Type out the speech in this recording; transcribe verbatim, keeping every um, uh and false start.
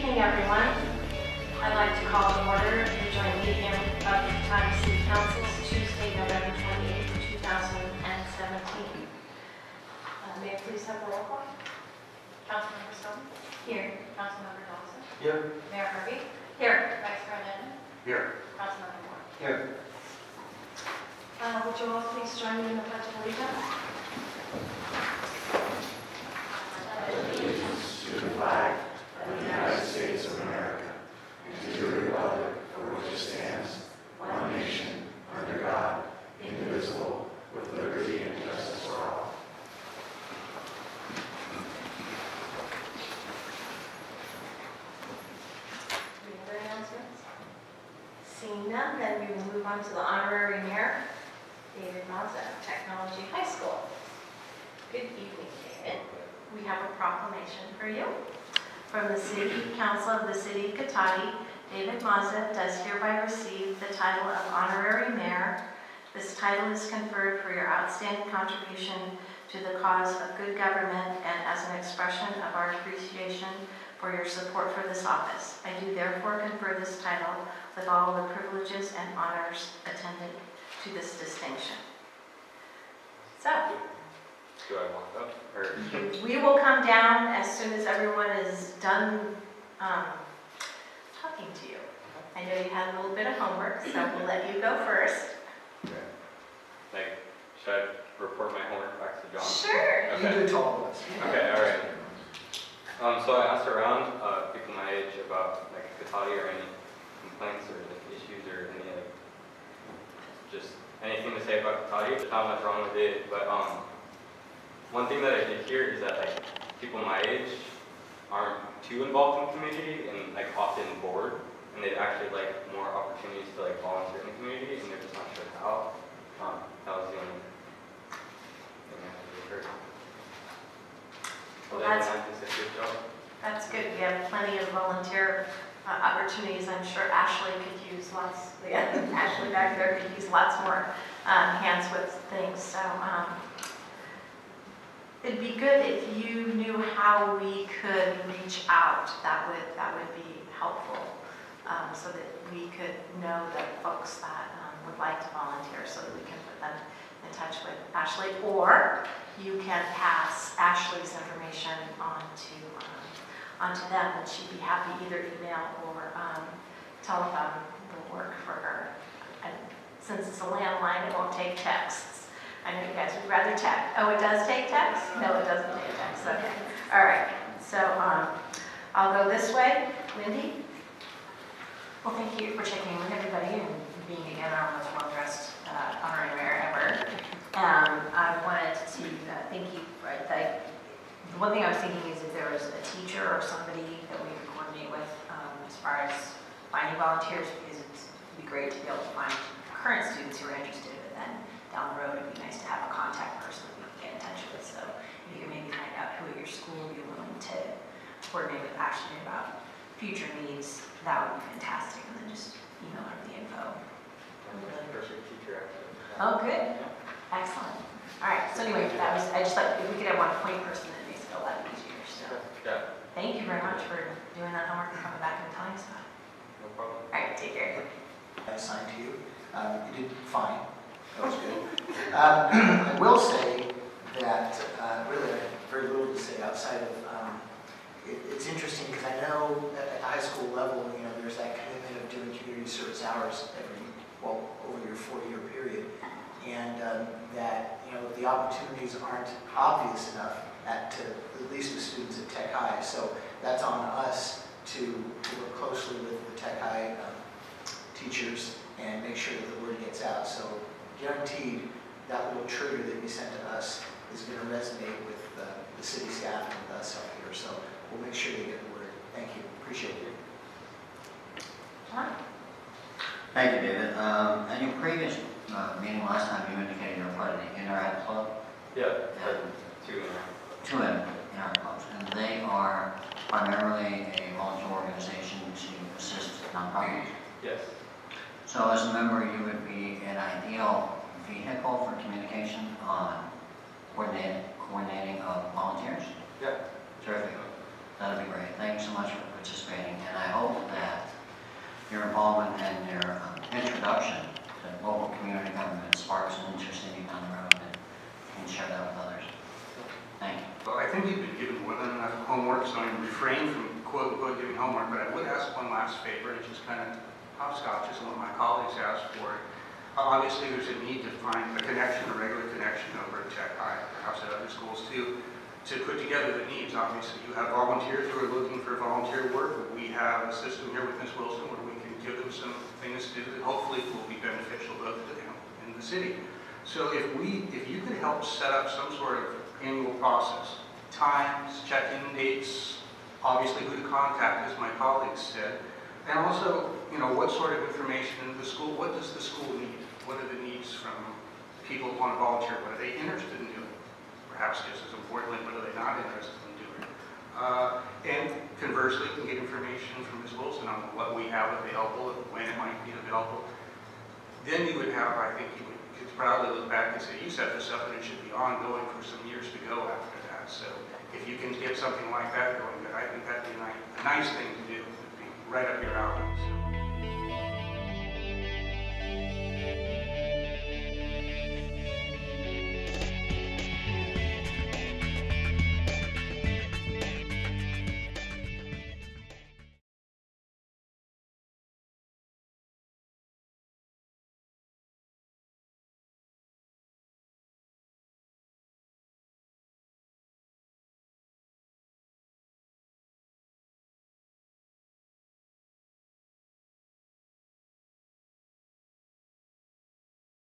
evening, everyone. I'd like to call to order the joint meeting of the Cotati City Council, Tuesday, November twenty-eighth, two thousand seventeen. Uh, may I please have a roll call? Councilmember Stone? Here. Councilmember Dawson? Here. Mayor Harvey? Here. Vice President? Here. Councilmember Moore? Here. Uh, would you all please join me in the Pledge of Allegiance? Allegiance to the flag of the United States of America, and to the republic for which it stands, one nation, under God, indivisible, with liberty and justice for all. Any other announcements? Seeing none, then we will move on to the honorary mayor, David Mazza, Technology High School. Good evening, David. We have a proclamation for you. From the City Council of the City of Cotati, David Mazza does hereby receive the title of Honorary Mayor. This title is conferred for your outstanding contribution to the cause of good government and as an expression of our appreciation for your support for this office. I do therefore confer this title with all the privileges and honors attendant to this distinction. So, Do I walk up? Or? we will come down as soon as everyone is done um, talking to you. I know you had a little bit of homework, so we'll let you go first. Okay. Like, should I report my homework back to John? Sure. Okay. You do it to all of us. Okay, all right. Um, so I asked around uh, people my age about like Cotati or any complaints or like, issues or any like just anything to say about Cotati. There's not much wrong with it, but um. One thing that I did hear is that like people my age aren't too involved in the community and like often bored, and they'd actually like more opportunities to like volunteer in the community, and they're just not sure how. Um, that was the only thing I really heard. Well, Other that's, than that, it's a good job. that's good. We have plenty of volunteer uh, opportunities. I'm sure Ashley could use lots. Yeah, Ashley back there could use lots more um, hands with things. So. Um, It'd be good if you knew how we could reach out. That would that would be helpful, um, so that we could know the folks that um, would like to volunteer, so that we can put them in touch with Ashley. Or you can pass Ashley's information on to um, onto them, and she'd be happy either email or um, telephone will work for her. And since it's a landline, it won't take texts. I know you guys would rather text. Oh, it does take text? No, it doesn't take text. Okay. All right. So um, I'll go this way. Wendy? Well, thank you for checking in with everybody and being again our most well-dressed uh, honorary mayor ever. Um, I wanted to uh, thank you. Right, the, the one thing I was thinking is if there was a teacher or somebody that we could coordinate with um, as far as finding volunteers, because it's, it'd be great to be able to find current students who are interested. Down the road, it'd be nice to have a contact person that we can get in touch with. So if you can maybe find out who at your school would be willing to coordinate with Ashley about future needs, that would be fantastic. And then just email her the info. Perfect teacher, actually. Oh, good. Excellent. All right. So anyway, that was. I just thought if we could have one point person, that makes it a lot easier. So yeah. Thank you very much for doing that homework and coming back and telling us about it. No problem. All right. Take care. I assigned to you. Um, you did fine. That was good. Um, I will say that uh, really I have very little to say outside of um, it, it's interesting because I know that at the high school level, you know, there's that commitment of doing community service hours every well over your four-year period, and um, that you know the opportunities aren't obvious enough at to at least the students at Tech High. So that's on us to, to work closely with the Tech High um, teachers and make sure that the word gets out. So. Guaranteed, that little trigger that you sent to us is going to resonate with uh, the city staff and with us up here. So we'll make sure you get the word. Thank you. Appreciate it. John? Thank you, David. Um, at your previous uh, meeting last time, you indicated you're part of the Interact Club. Yeah, uh, two in Two Interact Clubs, and they are primarily a volunteer organization to assist nonprofits. Yes. So as a member, you would be an ideal vehicle for communication on coordinating, coordinating of volunteers? Yeah. Terrific. That would be great. Thank you so much for participating. think you've been given more than enough homework, so I'm refraining from quote unquote giving homework, but I would ask one last favor, and just kind of hopscotch as one of my colleagues asked for. Obviously, there's a need to find a connection, a regular connection over at Tech High, perhaps at other schools too, to put together the needs. Obviously, you have volunteers who are looking for volunteer work. We have a system here with Miz Wilson where we can give them some things to do that hopefully will be beneficial both to them and the city. So if we, if you could help set up some sort of annual process, times, check-in dates, obviously who to contact, as my colleagues said, and also, you know, what sort of information the school, what does the school need? What are the needs from people who want to volunteer? What are they interested in doing? Perhaps just as importantly, what are they not interested in doing? Uh, and conversely, we can get information from Miz Wilson on what we have available and when it might be available. Then you would have, I think you would could proudly look back and say, you set this up and it should be ongoing for some years to go after that. So if you can get something like that going, I think that'd be a nice, a nice thing to do. It'd be right up your alley. So.